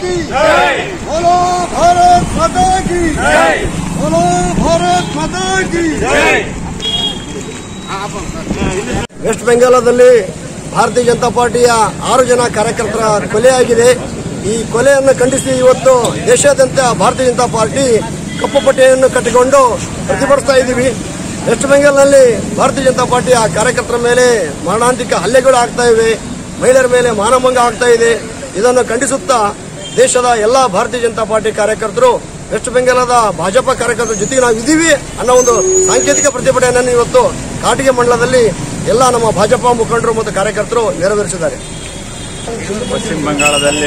की जय। बोलो भारत माता की जय। बोलो भारत माता की जय। ವೆಸ್ಟ್ ಬೆಂಗಾಲದಲ್ಲಿ ಭಾರತೀಯ ಜನತಾ ಪಾರ್ಟಿಯ 6 ಜನ ಕಾರ್ಯಕರ್ತರ ಕೊಲೆಯಾಗಿದೆ. ಈ ಕೊಲೆಯನ್ನು ಖಂಡಿಸಿ ಇವತ್ತು ದೇಶಾದ್ಯಂತ ಭಾರತೀಯ ಜನತಾ ಪಾರ್ಟಿ ಕಪ್ಪು ಪಟ್ಟಿಯನ್ನು ಕಟ್ಟಿಕೊಂಡು ಪ್ರತಿಭಟಿಸ್ತಾ ಇದ್ದೀವಿ. ವೆಸ್ಟ್ ಬೆಂಗಾಲ್ನಲ್ಲಿ ಭಾರತೀಯ ಜನತಾ ಪಾರ್ಟಿಯ ಕಾರ್ಯಕರ್ತರ ಮೇಲೆ ಮಾರಣಾಂತಿಕ ಹಲ್ಲೆಗಳು ಆಗ್ತಾ ಇವೆ, ಮಹಿಳೆಯರ ಮೇಲೆ ಮಾನಭಂಗ ಆಗ್ತಾ ಇದೆ. ಇದನ್ನು ಖಂಡಿಸುತ್ತಾ ದೇಶದ ಎಲ್ಲ ಭಾರತೀಯ ಜನತಾ ಪಾರ್ಟಿ ಕಾರ್ಯಕರ್ತರು ವೆಸ್ಟ್ ಬೆಂಗಾಲದ ಭಾಜಪಾ ಕಾರ್ಯಕರ್ತರ ಜೊತೆಗೆ ನಾವು ಇದ್ದೀವಿ ಅನ್ನೋ ಒಂದು ಸಾಂಕೇತಿಕ ಪ್ರತಿಭಟನೆಯನ್ನು ಇವತ್ತು ಕಾಟಿಗೆ ಮಂಡಲದಲ್ಲಿ ಎಲ್ಲ ನಮ್ಮ ಭಾಜಪಾ ಮುಖಂಡರು ಮತ್ತು ಕಾರ್ಯಕರ್ತರು ನೆರವೇರಿಸಿದ್ದಾರೆ. ಪಶ್ಚಿಮ ಬಂಗಾಳದಲ್ಲಿ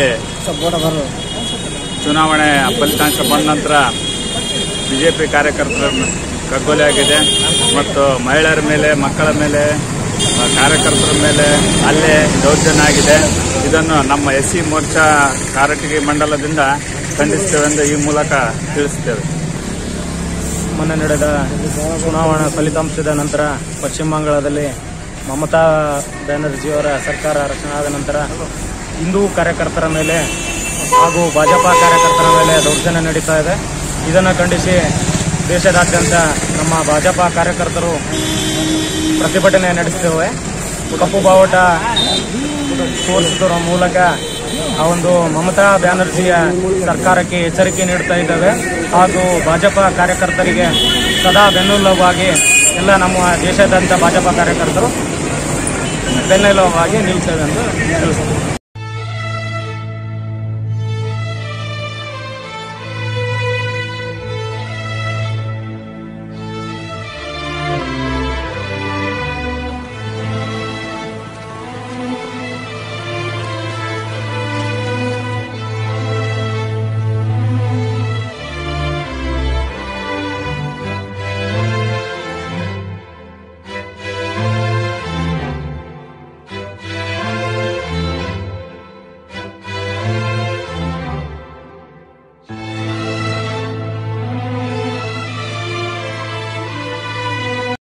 ಚುನಾವಣೆ ಫಲಿತಾಂಶ ಬಂದ ನಂತರ ಬಿಜೆಪಿ ಕಾರ್ಯಕರ್ತರ ಕಗ್ಗೊಲೆಯಾಗಿದೆ ಮತ್ತು ಮಹಿಳೆಯರ ಮೇಲೆ, ಮಕ್ಕಳ ಮೇಲೆ, ಕಾರ್ಯಕರ್ತರ ಮೇಲೆ ಹಲ್ಲೆ ದೌರ್ಜನ್ಯ ಆಗಿದೆ. ಇದನ್ನು ನಮ್ಮ ಎಸ್ಸಿ ಮೋರ್ಚಾ ಕಾರಟಗಿ ಮಂಡಲದಿಂದ ಖಂಡಿಸುತ್ತೇವೆ ಎಂದು ಈ ಮೂಲಕ ತಿಳಿಸುತ್ತೇವೆ. ಮೊನ್ನೆ ನಡೆದ ಚುನಾವಣಾ ಫಲಿತಾಂಶದ ನಂತರ ಪಶ್ಚಿಮ ಬಂಗಾಳದಲ್ಲಿ ಮಮತಾ ಬ್ಯಾನರ್ಜಿಯವರ ಸರ್ಕಾರ ರಚನೆ ಆದ ನಂತರ ಹಿಂದೂ ಕಾರ್ಯಕರ್ತರ ಮೇಲೆ ಹಾಗೂ ಭಾಜಪಾ ಕಾರ್ಯಕರ್ತರ ಮೇಲೆ ದೌರ್ಜನ್ಯ ನಡೀತಾ ಇದೆ. ಇದನ್ನು ಖಂಡಿಸಿ ದೇಶದಾದ್ಯಂತ ನಮ್ಮ ಭಾಜಪಾ ಕಾರ್ಯಕರ್ತರು ಪ್ರತಿಭಟನೆ ನಡೆಸುತ್ತೇವೆ. ಕಪ್ಪು ಬಾವುಟ ತೋರಿಸುವುದರ ಮೂಲಕ ಆ ಒಂದು ಮಮತಾ ಬ್ಯಾನರ್ಜಿಯ ಸರ್ಕಾರಕ್ಕೆ ಎಚ್ಚರಿಕೆ ನೀಡುತ್ತಾ ಇದ್ದೇವೆ ಹಾಗೂ ಭಾಜಪಾ ಕಾರ್ಯಕರ್ತರಿಗೆ ಸದಾ ಬೆನ್ನೆಲುಬಾಗಿ ಎಲ್ಲ ನಮ್ಮ ದೇಶಾದ್ಯಂತ ಭಾಜಪಾ ಕಾರ್ಯಕರ್ತರು ಬೆನ್ನೆಲುಬಾಗಿ ನಿಲ್ತೇವೆ ಎಂದು ತಿಳಿಸುತ್ತೇವೆ.